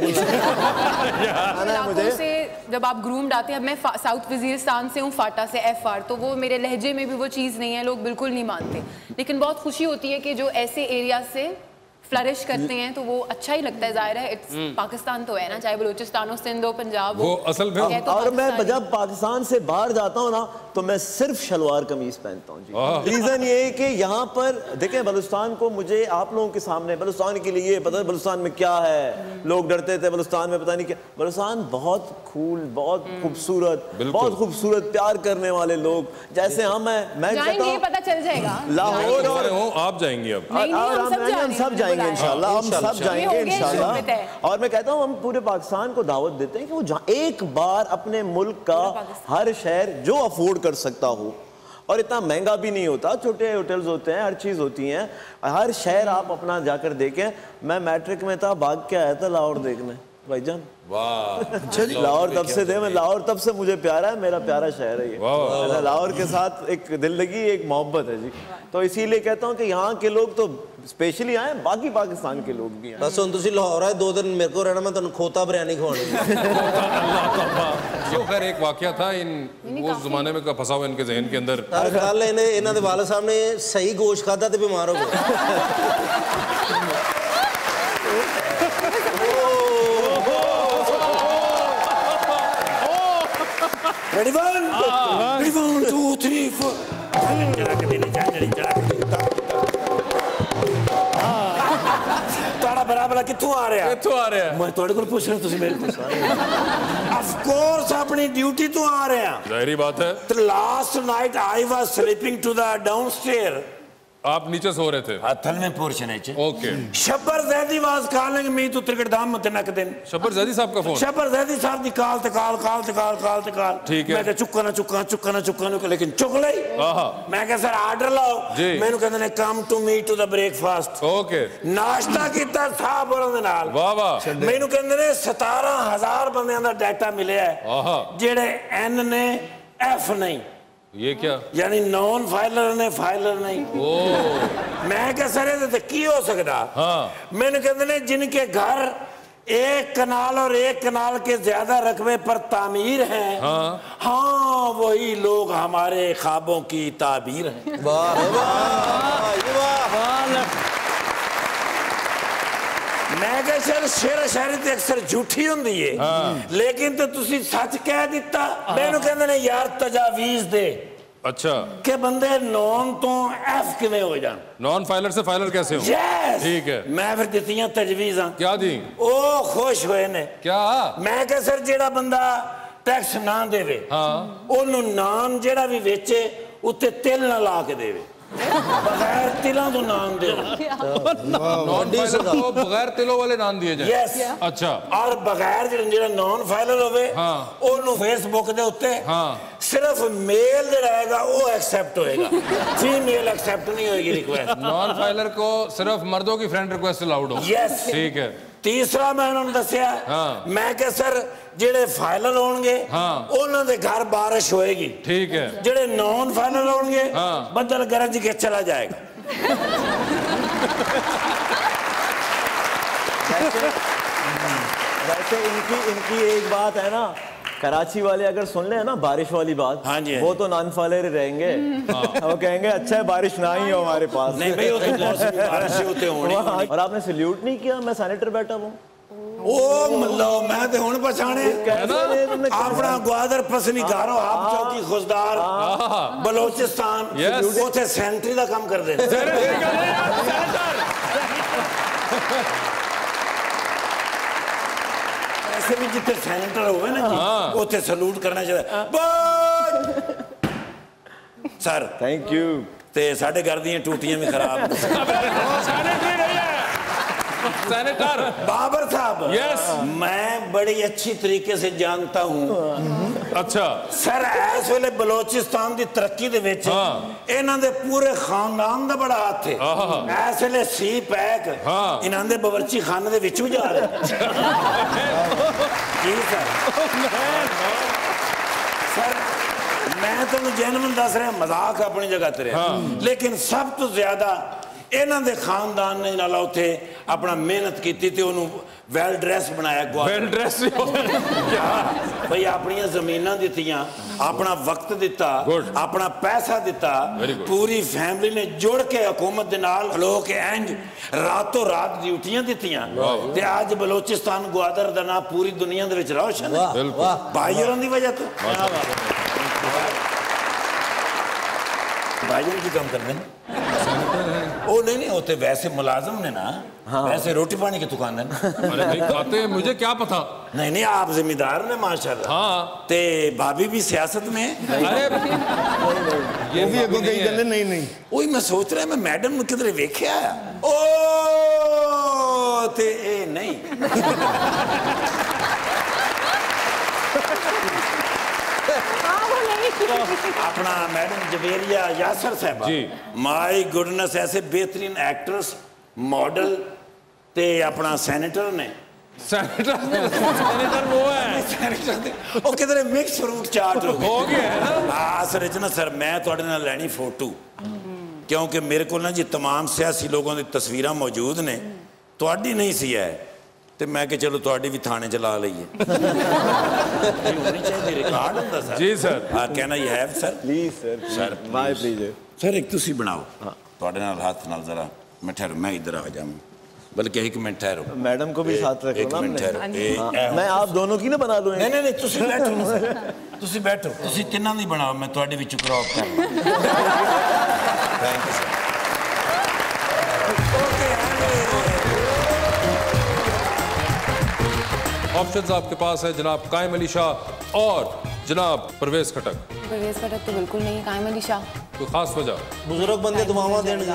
मुझे से जब आप ग्रूम्ड आते हैं। मैं साउथ वजीरिस्तान से हूँ, फाटा से, FR, तो वो मेरे लहजे में भी वो चीज़ नहीं है, लोग बिल्कुल नहीं मानते। लेकिन बहुत खुशी होती है कि जो ऐसे एरिया से फ्लरिश करते हैं तो वो अच्छा ही लगता है। जाहिर है इट्स पाकिस्तान तो है ना, चाहे बलूचिस्तान हो, सिंध हो, पंजाब हो, असल में। तो और मैं जब पाकिस्तान से बाहर जाता हूँ ना तो मैं सिर्फ शलवार कमीज पहनता हूँ जी। रीजन ये है कि यहाँ पर देखें, बलूचिस्तान को मुझे आप लोगों के सामने, बलूचिस्तान के लिए पता है बलूचिस्तान में क्या है, लोग डरते थे बलूचिस्तान में पता नहीं क्या। बलूचिस्तान बहुत कूल, बहुत खूबसूरत, बहुत खूबसूरत, प्यार करने वाले लोग जैसे हम हैं। मैं जाएंगे, पता चल जाएगा। लाहौर और आप जाएंगे अब, हम सब जाएंगे इंशाल्लाह, हम सब जाएंगे इंशाल्लाह। और मैं कहता हूँ हम पूरे पाकिस्तान को दावत देते हैं कि वो एक बार अपने मुल्क का हर शहर जो अफोर्ड कर सकता हो, और इतना महंगा भी नहीं होता, छोटे होटल्स होते हैं, हर चीज़ होती हैं, हर शहर आप अपना जाकर देखें। मैं मैट्रिक में था, भाग के आया था लाहौर देखने भाईजान। वाह, लाहौर तब से दे, मैं लाहौर तब से मुझे प्यारा है, मेरा प्यारा शहर है ये। लाहौर के साथ एक दिल लगी, एक मोहब्बत है जी। तो इसीलिए कहता हूँ कि यहाँ के लोग तो स्पेशली आए, बाकी पाकिस्तान के लोग भी हैं। बस हुण तुसीं लाहौर आए, 2 दिन मेरे को रहना, मैं तुहानूं खोता बिरयानी खवानी। जो खैर एक वाकया था इन वो जमाने में का फंसा हुआ इनके जहन के अंदर। कल इन्हां दे वालिद साहब ने सही गोश्त खादा ते बीमार हो गए। Ready, 1, 2, 3, 4. ताड़ा बराबर कित्थों आ रहा? कित्थों आ रहा? मैं तुहाडे कोल पुछ रहा, तुसीं मेरे कोल। Of course, अपनी ड्यूटी तो आ रहे हैं। जाहिर बात है। The last night I was sleeping to the downstairs. आप नीचे सो रहे थे? थल में पोर्शन है। Okay. Shabbar Zaidi was calling me to त्रिकट दाम मत नक दिन। शब्बर जैदी साहब का फोन? शब्बर जैदी साहब दी कॉल ते कॉल ठीक है। मैं कहा चुक्का ना लेकिन चुक लई। मैं कहा सर ऑर्डर लाओ। मैनू कहंदे ने come to me to the breakfast. Okay. नाश्ता कीता साहब होरां दे नाल। वाह वाह। मैनू कहंदे ने 17,000 बंदियां दा डाटा मिलिया है जेड़े एन ने एफ नहीं। ये क्या? यानी नॉन फाइलर ने फाइलर नहीं। मैं क्या सर ये की हो सकता? मैंने कहते ने जिनके घर 1 कनाल और 1 कनाल के ज्यादा रकबे पर तामीर हैं, हाँ वही लोग हमारे ख्वाबों की ताबीर हैं। मैं क्या सर शेर शायरी तो अक्सर झूठी होंदी है, लेकिन तो तुसी सच कह दिता। मैनू कहंदे ने यार तजावीज दे। अच्छा के बंदे नॉन तो एफ किवें हो जान? नॉन फाइलर से फाइलर कैसे हो? yes! ठीक है। मैं फिर दित्तियां तजवीज़ां। क्या दी? ओ खुश हुए ने। क्या? मैं कह सर जेड़ा बंदा टैक्स ना देवे, ओनू नान जेड़ा भी बेचे उत्ते तिल ना ला के देवे, बगैर तिलों तो नान दे। बगैर तिलों वाले नान दिए जाए? यस। अच्छा। और बगैर जेड़ा नॉन फाइलर होवे ओनू फेसबुक दे उत्ते सिर्फ मेल दे रहेगा वो एक्सेप्ट होएगा, फीमेल एक्सेप्ट नहीं होएगी रिक्वेस्ट। नॉन फाइलर को सिर्फ मर्दों की फ्रेंड रिक्वेस्ट अलाउड हो? यस। ठीक है। तीसरा मैं उन्होंने दसिया, मैं क्या सर जेड़े फाइलर होंगे उन्होंने दे घर बारिश होएगी। ठीक है। जेड़े नॉन फाइलर होंगे बदल गरज के चला जाएगा। वैसे इनकी एक बात है ना, कराची वाले अगर सुन ले ना बारिश वाली बात, हाँ जी, वो तो नॉन फाइलर रहेंगे। वो कहेंगे अच्छा है बारिश ना ही हो हमारे पास। नहीं भाई वो तो बारिश होते होंगे। और आपने सल्यूट नहीं किया? मैं सेनेटर बैठा हूँ। ओ मल्लो मैं तो हुण पछाणे अपना ग्वादर पसनी गारो आप चौकी खुशदार बलोचिस्तान उथे सेंट्री दा काम कर दे। ऐसे भी जिथे सेनेटर होवे ना जी उथे सलूट करना चाहिए। Sir thank you. ते साडे घर दी टूटियां भी खराब। सेनेटर बाबर साहब, यस, मैं बड़ी अच्छी तरीके से जानता हूँ। अच्छा सर इस वेले बलोचिस्तान की तरक्की दे विच इन्हां दे पूरे खानदान दा बड़ा हाथ है। इस वेले सी पैक इन्हां दे बावर्ची खाने दे विच भी जा रहे। जी सर। सर मैं तुहानूं जेन्युइन दस रहा, मजाक अपनी जगह ते रहा, लेकिन सब तो ज्यादा इन्हां दे खानदान ने नाला उथे अपना मेहनत की ते उन्होंने वेल ड्रेस बनाया। वेल ड्रेस भाई अपनी जमीनां दित्तियां, अपना वक्त दिता, अपना पैसा दिता, पूरी फैमिली ने जुड़ के हुकूमत दे नाल लोग इंज रातों रात ड्यूटियां दित्तियां ते आज बलोचिस्तान ग्वादर दा नाम पूरी दुनिया दे विच रोशन है भाई होरां दी वजह तो। भाईजान की काम करते हैं? ओ नहीं होते वैसे मुलाजिम ने ना, वैसे रोटी पानी की दुकान है। अरे भाई खाते मुझे क्या पता। नहीं आप जिम्मेदार ने माशाल्लाह। हाँ ते भाभी भी सियासत में। अरे ये भी अगो कही गल नहीं वही मैं सोच रहा मैं मैडम ने किधरे वेख्या ओ ते ए नहीं अपना मैडम जवेरिया यासर साहब माय गुडनेस ऐसे बेहतरीन एक्ट्रेस मॉडल ते अपना सेनेटर ने सेनेटर वो है ओ किधरे मिक्स फ्रूट चाट हो गया है ना। असल च ना सर मैं तुहाडे नाल लैनी फोटो क्योंकि मेरे को ना जी तमाम सियासी लोगों की तस्वीरां मौजूद ने, तुहाडी नहीं सी है ते मैं कि चलो तुहाडी भी थाने चला लईए। होनी चाहिए रिकॉर्ड होंदा सर। जी sir. Can I have sir? Please sir. Sir my please sir एक तुसी बनाओ तुहाडे नाल हाथ नाल जरा मैं ठहर मैं इधर आ जाऊं बल्कि एक मिनट ठहरो, मैडम को भी साथ रखो एक ना मिनट ठहरो। मैं आप दोनों की ना बना दूं। नहीं नहीं नहीं, तुसी बैठो ना, तुसी बैठो, तुसी तिन्ना नहीं बनाओ, मैं तुहाडे विच क्रॉप कर। Thank you sir. ऑप्शंस आपके पास है जनाब कायम अली शाह और जनाब परवेज खटक। परवेज खटक तो बिल्कुल नहीं, कायम अली शाह। कोई खास वजह? बुजुर्ग बंदे दुआवां देणगे।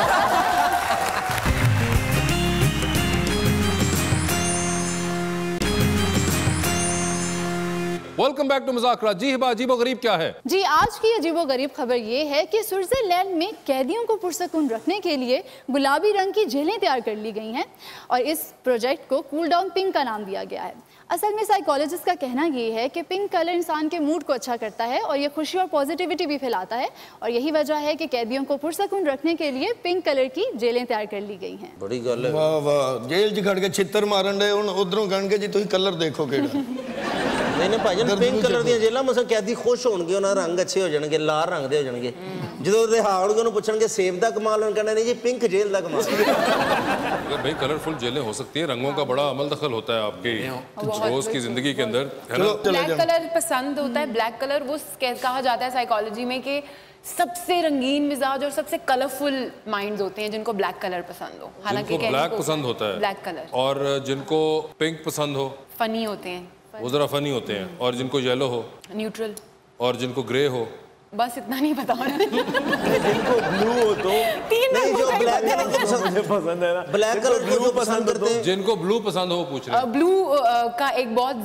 Welcome back to Muzakara. जी हिबा, अजीबोगरीब क्या है? जी, आज की अजीबोगरीब खबर ये है कि स्विट्जरलैंड में कैदियों को पुरसकून रखने के लिए गुलाबी रंग की जेलें तैयार कर ली गई हैं और इस प्रोजेक्ट को कूल डाउन पिंक का नाम दिया गया है। असल में साइकोलॉजिस्ट का कहना ये है कि पिंक कलर इंसान के मूड को अच्छा करता है और ये खुशी और पॉजिटिविटी भी फैलाता है और यही वजह है कि कैदियों को पुरसकून रखने के लिए पिंक कलर की जेलें तैयार कर ली गई हैं। बड़ी गल है। वाह वाह, जेल च खड़ के छित्तर मारन दे हुण उधरों कहणगे जी तुसीं कलर देखो केड़ा। नहीं नहीं भाईजान, पिंक कलर दी जेलां मसा कैदी खुश होणगे, उन्हां दे रंग अच्छे हो जाणगे, लाल रंग दे हो जाणगे। ਜਦੋਂ ਰਿਹਾ ਹੋਣਗੇ ਉਹਨੂੰ ਪੁੱਛਣਗੇ सेब ਦਾ कमाल, ਉਹਨੂੰ कहना नहीं जी पिंक जेल ਦਾ कमाल। अगर भाई कलरफुल जेलें हो सकती है, रंगों का बड़ा अमल दखल होता है आपकी रोज की जिंदगी के अंदर, है ना? ब्लैक कलर पसंद होता है। ब्लैक कलर वो कहा जाता है साइकोलॉजी में कि सबसे रंगीन मिजाज और सबसे कलरफुल माइंड्स होते हैं जिनको ब्लैक कलर पसंद हो। हालांकि ब्लैक पसंद होता है ब्लैक कलर, और जिनको पिंक पसंद हो फनी होते हैं, वो जरा फनी होते हैं, और जिनको येलो हो न्यूट्रल, और जिनको ग्रे हो। बस इतना नहीं पता। जिनको ब्लू हो तो तीन नहीं, जो ब्लैक कलर मुझे पसंद है ना, ब्लैक कलर को जो पसंद करते हैं, जिनको ब्लू पसंद हो वो पूछ रहे हैं। ब्लू का एक बहुत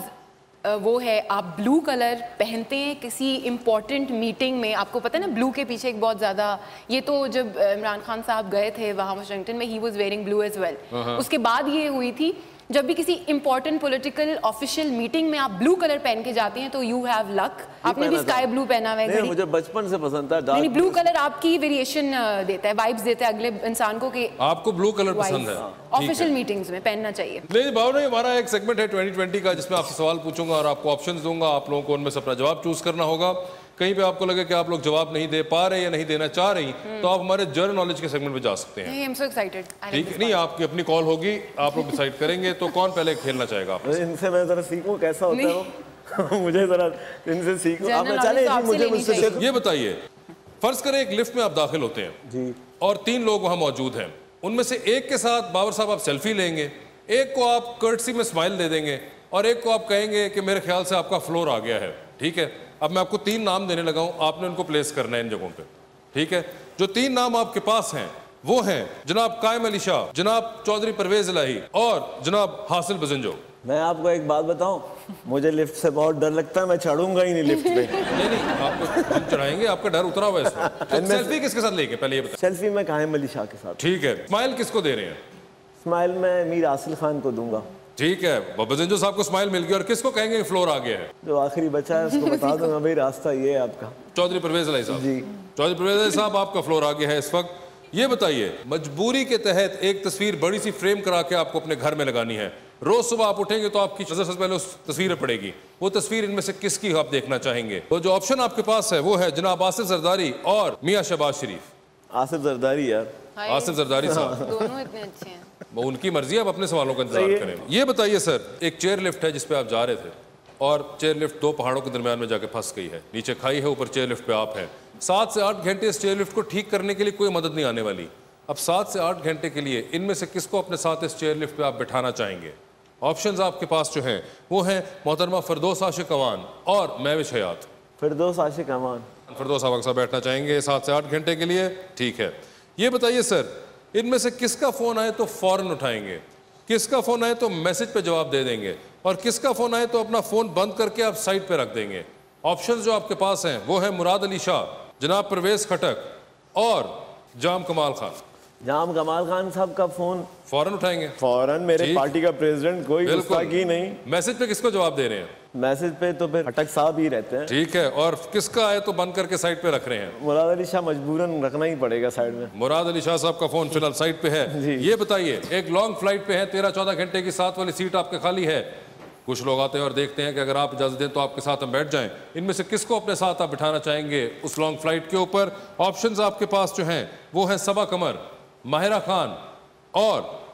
वो है, आप ब्लू कलर पहनते हैं किसी इंपॉर्टेंट मीटिंग में, आपको पता है ना ब्लू के पीछे एक बहुत ज्यादा, ये तो जब इमरान खान साहब गए थे वहाँ वाशिंगटन में, he was wearing blue as well. उसके बाद ये हुई थी, जब भी किसी इंपॉर्टेंट पॉलिटिकल ऑफिशियल मीटिंग में आप ब्लू कलर पहन के जाते हैं तो यू हैव लक। आपने भी स्काई ब्लू पहना हुआ है। नहीं, मुझे बचपन से पसंद था। नहीं, ब्लू कलर आपकी वेरिएशन देता है, वाइब्स देता है अगले इंसान को कि आपको ब्लू कलर पसंद है, ऑफिशियल मीटिंग्स में पहनना चाहिए। नहीं भावना, हमारा एक सेगमेंट है 2020 का जिसमें आपसे सवाल पूछूंगा और आपको ऑप्शंस दूंगा, आप लोगों को उनमें से अपना जवाब चूज करना होगा। कहीं पे आपको लगे कि आप लोग जवाब नहीं दे पा रहे या नहीं देना चाह रही, तो आप हमारे जनरल नॉलेज के सेगमेंट में जा सकते हैं। I am so excited. ठीक है, नहीं आपकी अपनी कॉल होगी, आप लोग डिसाइड करेंगे। तो कौन पहले खेलना चाहेगा? इनसे मैं जरा सीखूं कैसा होता है वो। मुझे जरा इनसे सीखूं। आप चले जी, मुझे मुझसे सीखो। ये बताइए, फर्ज करें एक लिफ्ट में आप दाखिल होते हैं जी, और 3 लोग वहां मौजूद हैं, उनमें से एक के साथ बाबर साहब आप सेल्फी लेंगे, एक को आप कर्टसी में स्माइल दे देंगे और एक को आप कहेंगे कि मेरे ख्याल से आपका फ्लोर आ गया है। ठीक है, अब मैं आपको 3 नाम देने लगा हूं, आपने उनको प्लेस करना है इन जगहों पे। ठीक है, जो 3 नाम आपके पास हैं वो हैं जनाब कायम अली शाह, जनाब चौधरी परवेज इलाही और जनाब हासिल बजंजो। मैं आपको एक बात बताऊं, मुझे लिफ्ट से बहुत डर लगता है, मैं चढ़ूंगा ही नहीं लिफ्ट पे। नहीं आपको हम चढ़ाएंगे, आपका डर उतरा हुआ है इसमें। तो सेल्फी किसके साथ लेंगे पहले ये बताइए? सेल्फी में कायम अली शाह के साथ। ठीक है, स्माइल किसको दे रहे हैं? स्माइल मैं मीर आसिल खान को दूंगा। ठीक है, बजंजो साहब को स्माइल मिल गई, और किसको कहेंगे कि फ्लोर आ गया है? जो आखिरी बचा है उसको बता दूंगा, भाई रास्ता ये है आपका। चौधरी परवेज इलाही साहब जी। चौधरी परवेज इलाही साहब, आपका फ्लोर आ गया है इस वक्त। ये बताइए, मजबूरी के तहत एक तस्वीर बड़ी सी फ्रेम करा के आपको अपने घर में लगानी है, रोज सुबह आप उठेंगे तो आपकी नजर से पहले उस तस्वीर पड़ेगी, वो तस्वीर इनमें से किसकी आप देखना चाहेंगे? तो जो ऑप्शन आपके पास है वो है जनाब आसिफ जरदारी और मियां शहबाज शरीफ। आसिफ जरदारी यार, आसिफ जरदारी साहब दोनों इतने अच्छे हैं। वो उनकी मर्जी है, आप अपने सवालों का इंतजार करें। ये बताइए सर, एक चेयर लिफ्ट है जिस पे आप जा रहे थे और चेयर लिफ्ट 2 पहाड़ों के दरमियान में जाके फंस गई है, नीचे खाई है, ऊपर चेयर लिफ्ट पे आप हैं। 7 से 8 घंटे इस चेयर लिफ्ट को ठीक करने के लिए कोई मदद नहीं आने वाली। अब 7 से 8 घंटे के लिए इनमें से किसको अपने साथ इस चेयर लिफ्ट पे आप बिठाना चाहेंगे? ऑप्शंस आपके पास जो हैं वो हैं मोहतरमा फिरदौस आशिक अवान और महविश हयात। फिरदौस आशिक अवान। फिरदौस साहब साथ बैठना चाहेंगे 7 से 8 घंटे के लिए? ठीक है, ये बताइए सर, इनमें से किसका फोन आए तो फौरन उठाएंगे, किसका फोन आए तो मैसेज पे जवाब दे देंगे, और किसका फोन आए तो अपना फोन बंद करके आप साइड पे रख देंगे? ऑप्शंस जो आपके पास हैं वो है मुराद अली शाह, जनाब परवेज खटक और जाम कमाल खान। जाम कमाल खान साहब का फोन फौरन उठाएंगे? फौरन, मेरे पार्टी का प्रेसिडेंट, कोई गुस्ताखी नहीं। मैसेज पे किसको जवाब दे रहे हैं? मैसेज पे तो फिर खटक साहब ही रहते हैं। ठीक है, और किसका आए तो बंद करके साइड पे रख रहे हैं? मुराद अली शाह मजबूरन रखना ही पड़ेगा साइड में। मुराद अली शाह साहब का फोन फिलहाल साइड पे है। ये बताइए, एक लॉन्ग फ्लाइट पे है, 13-14 घंटे की, 7 वाली सीट आपके खाली है। कुछ लोग आते हैं और देखते हैं कि अगर आप इजाजत दें तो आपके साथ हम बैठ जाएं। इनमें से किसको अपने साथ आप बिठाना चाहेंगे उस लॉन्ग फ्लाइट के ऊपर? ऑप्शंस आपके पास जो हैं वो हैं सबा कमर, माहिरा खान और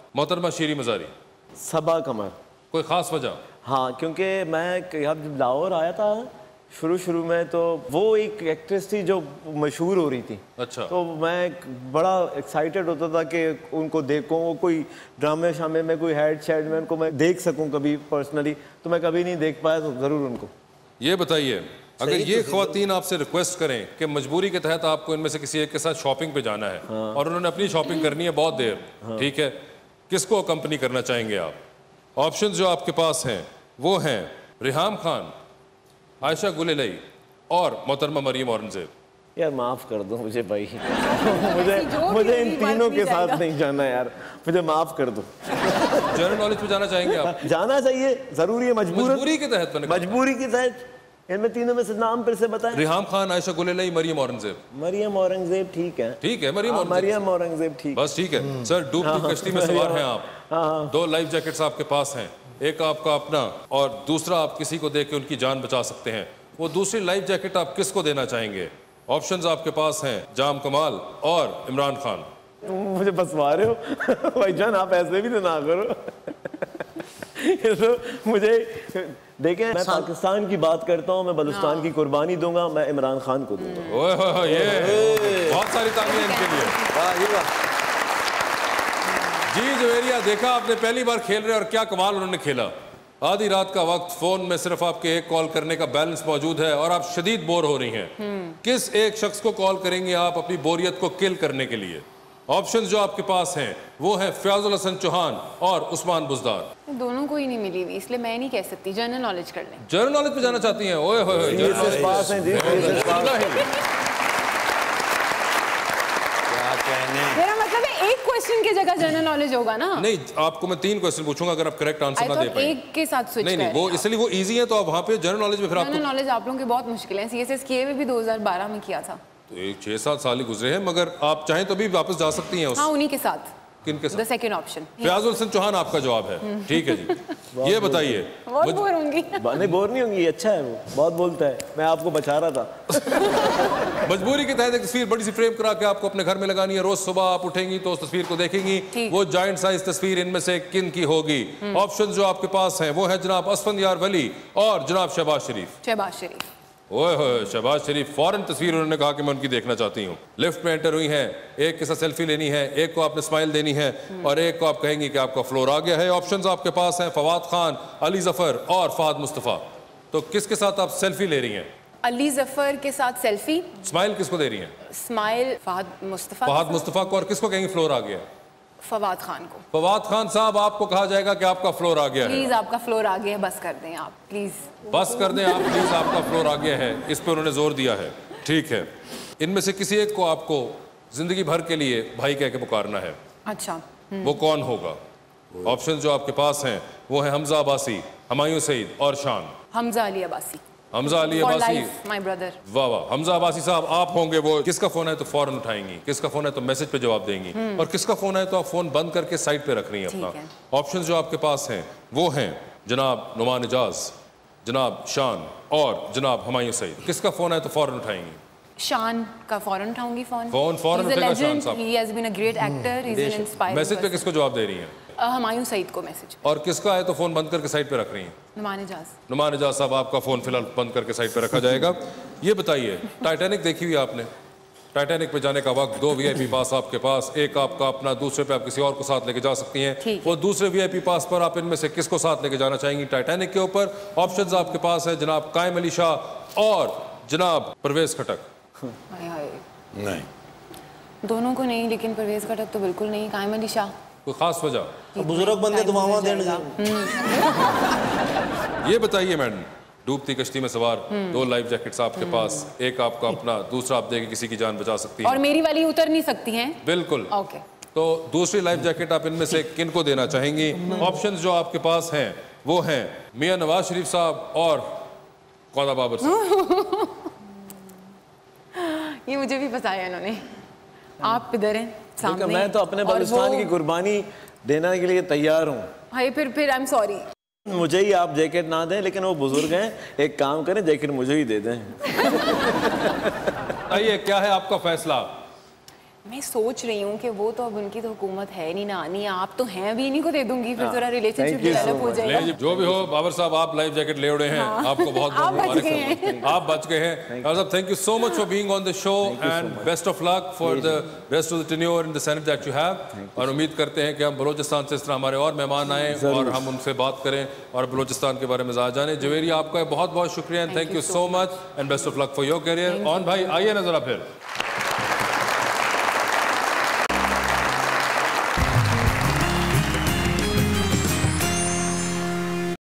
मोहतरमा शीरी मजारी। सबा कमर। कोई खास वजह? हाँ, क्योंकि मैं जब लाहौर आया था शुरू में, तो वो एक एक्ट्रेस थी जो मशहूर हो रही थी। अच्छा। तो मैं बड़ा एक्साइटेड होता था कि उनको देखूं, वो कोई ड्रामे शामे में कोई हेड शेड में उनको मैं देख सकूं कभी पर्सनली, तो मैं कभी नहीं देख पाया, तो ज़रूर उनको। ये बताइए, अगर ये ख्वातीन आपसे रिक्वेस्ट करें कि मजबूरी के तहत आपको इनमें से किसी एक के साथ शॉपिंग पे जाना है, और उन्होंने अपनी शॉपिंग करनी है बहुत देर, ठीक है, किसको अकम्पनी करना चाहेंगे आप? ऑप्शंस जो आपके पास हैं वो हैं रिहाम खान, आयशा गुलेलई और मोहतरमा मरियम औरंगजेब। यार माफ कर दो मुझे भाई, मुझे इन तीनों के साथ नहीं जाना यार, मुझे माफ कर दो। जनरल नॉलेज पे जाना चाहेंगे आप? जाना चाहिए, जरूरी है, मजबूरी के तहत। मजबूरी के तहत। इनमें तीनों में से नाम फिर से बताएं। रिहाम खान, आयशा गुलेलई, मरियम औरंगजेब। मरियम औरंगजेब ठीक है। ठीक है, मरियम औरंगजेब ठीक। बस ठीक है सर। डूबती कश्ती में सवार हैं आप। 2 लाइफ जैकेट्स आपके पास हैं, एक आपका अपना और दूसरा आप किसी को देके उनकी जान बचा सकते हैं। वो दूसरी लाइफ जैकेट आप किसको देना चाहेंगे? ऑप्शंस आपके पास हैं जाम कमाल और इमरान खान। मुझे बसवा रहे हो भाईजान, आप ऐसे भी तो ना करो। तो मुझे देखें, मैं पाकिस्तान की बात करता हूँ, मैं बलूचिस्तान की कुर्बानी दूंगा, मैं इमरान खान को दूंगा। ये बहुत सारी तालियां इनके लिए। जी जवेरिया, देखा आपने, पहली बार खेल रहे और क्या कमाल उन्होंने खेला। आधी रात का वक्त, फोन में सिर्फ आपके एक कॉल करने का बैलेंस मौजूद है और आप शदीद बोर हो रही हैं। किस एक शख्स को कॉल करेंगे आप अपनी बोरियत को किल करने के लिए? ऑप्शंस जो आपके पास हैं वो है फयाजुल हसन चौहान और उस्मान बुज़दार। दोनों को ही नहीं मिली हुई, इसलिए मैं नहीं कह सकती। जनरल नॉलेज कर लें। जनरल नॉलेज पे जाना चाहती हैं? ओए होए, मेरा मतलब है एक क्वेश्चन की जगह जनरल नॉलेज होगा ना। नहीं, आपको मैं 3 क्वेश्चन पूछूंगा, अगर आप करेक्ट आंसर ना दे पाए एक के साथ स्विच नहीं, वो इसलिए वो इजी है, तो आप वहाँ पे जनरल नॉलेज में फिर आपको। जनरल नॉलेज आप लोगों के बहुत मुश्किल है। सीएसएस किए हुए भी 2012 में किया था, तो 6-7 साल ही गुजरे हैं, मगर आप चाहें तो भी वापस जा सकती हैं उस। हाँ, उन्हीं के साथ। किनके साथ? The second option, Fayazul Hasan Chauhan आपका जवाब है। ठीक है जी। ये बताइए, बहुत बोर होंगी? नहीं, बोर नहीं होंगी, अच्छा है, वो बहुत बोलता है, मैं आपको बचा रहा था। मजबूरी के तहत एक तस्वीर बड़ी सी फ्रेम करा के आपको अपने घर में लगानी है। रोज सुबह आप उठेंगी तो उस तस्वीर को देखेंगी। वो जायंट साइज तस्वीर इनमें से किन की होगी? ऑप्शन जो आपके पास है वो है जनाब असफंदियार वली और जनाब शहबाज शरीफ। शहबाज शरीफ। ओए होए, शहबाज शरीफ फौरन तस्वीर उन्होंने कहा कि मैं उनकी देखना चाहती हूँ। लिफ्ट में एंटर हुई हैं, एक के साथ सेल्फी लेनी है, एक को आपने स्माइल देनी है और एक को आप कहेंगी कि आपका फ्लोर आ गया है। ऑप्शंस आपके पास हैं फवाद खान, अली जफर और फहद मुस्तफ़ा। तो किसके साथ आप सेल्फी ले रही हैं? अली जफर के साथ सेल्फी। स्माइल किसको दे रही हैं? स्माइल फहद मुस्तफ़ा। फहद मुस्तफ़ा को। और किसको कहेंगे फ्लोर आ गया? फवाद खान को। फवाद खान साहब, आपको कहा जाएगा कि आपका फ्लोर आ गया है। प्लीज आपका फ्लोर आ गया है, बस कर दें आप, प्लीज बस कर दें आप, प्लीज आपका फ्लोर आ गया है, इस पे उन्होंने जोर दिया है। ठीक है, इनमें से किसी एक को आपको जिंदगी भर के लिए भाई कह के पुकारना है। अच्छा, वो कौन होगा? ऑप्शन जो आपके पास हैं वो है हमजा अब्बासी, हुमायूं सईद और शान। हमजा अली अब्बासी। Hamza Ali Abbasi, my brother. वाह वाह। हमजा अब्बासी साहब आप होंगे वो, किसका फोन है तो फौरन उठाएंगी, किसका फोन है तो मैसेज पे जवाब देंगी, और किसका फोन है तो आप फोन बंद करके साइड पे रख रही हैं अपना। ऑप्शंस जो आपके पास हैं वो हैं जनाब नुमान इजाज, जनाब शान और जनाब हुमायूं सईद। किसका फोन है तो फौरन उठाएंगी? शान का फौरन उठाऊंगी फोन। फौरन उठेगा शान साहब। He has been a great actor, he's an inspiring message पे किसको जवाब दे रही हैं? हुमायूं सईद को मैसेज। और किसका है तो फोन बंद करके साइड पे रख रही हैं? नुमान इजाज। नुमान इजाज साहब, आपका फोन फिलहाल बंद करके साइड पे रखा जाएगा। ये बताइए, टाइटैनिक देखी हुई आपने? टाइटैनिक पे जाने का वक्त 2 VIP पास आपके पास, एक आपका अपना, दूसरे पे आप किसी और को साथ लेके जा सकती हैं। वो दूसरे VIP पास पर आप इनमें से किसको साथ लेके जाना चाहेंगी टाइटैनिक के ऊपर? ऑप्शंस आपके पास है जनाब कायम अली शाह और जनाब परवेज खटक। नहीं, दोनों को नहीं, लेकिन परवेज खटक तो बिल्कुल नहीं। कायम अली शाह। कोई खास वजह? बुजुर्ग बंदे दुआवां देने। ये बताइए मैडम, डूबती कश्ती में सवार, 2 लाइफ जैकेट्स आपके पास, एक आपका अपना, दूसरा आप देके किसी की जान बचा सकती हैं। और मेरी वाली उतर नहीं सकती हैं? बिल्कुल। ओके। तो दूसरी लाइफ जैकेट आप इनमें से किन को देना चाहेंगी? ऑप्शंस जो आपके पास हैं वो हैं मियां नवाज शरीफ साहब और ख्वाजा बाबर साहब। ये मुझे भी बताया इन्होंने। आप इधर हैं सामने। मैं तो अपने बलूचिस्तान की कुर्बानी देने के लिए तैयार हूँ। हाय, फिर आई एम सॉरी। मुझे ही आप जैकेट ना दें, लेकिन वो बुजुर्ग हैं, एक काम करें, जैकेट मुझे ही दे दें। आइए, क्या है आपका फैसला? मैं सोच रही हूँ कि वो तो अब उनकी तो हुकूमत है नहीं ना आनी, आप तो हैं अभी, इन्हीं को दे दूंगी, फिर थोड़ा रिलेशनशिप डेवलप हो जाएगा। जो भी हो बाबर साहब, आप लाइफ जैकेट ले उड़े हैं, आपको बहुत बहुत मुबारक। आप बच गए हैं। बाबर साहब, thank you so much for being on the show and best of luck for the rest of the tenure in the senate that you have. और उम्मीद करते हैं कि हम बलोचिस्तान से इस तरह हमारे और मेहमान आए और हम उनसे बात करें और बलोचिस्तान के बारे में ज़्यादा जाने। जवेरिया, आपका बहुत बहुत शुक्रिया and thank you so much and best of luck for your career. On भाई आइए ना जरा फिर।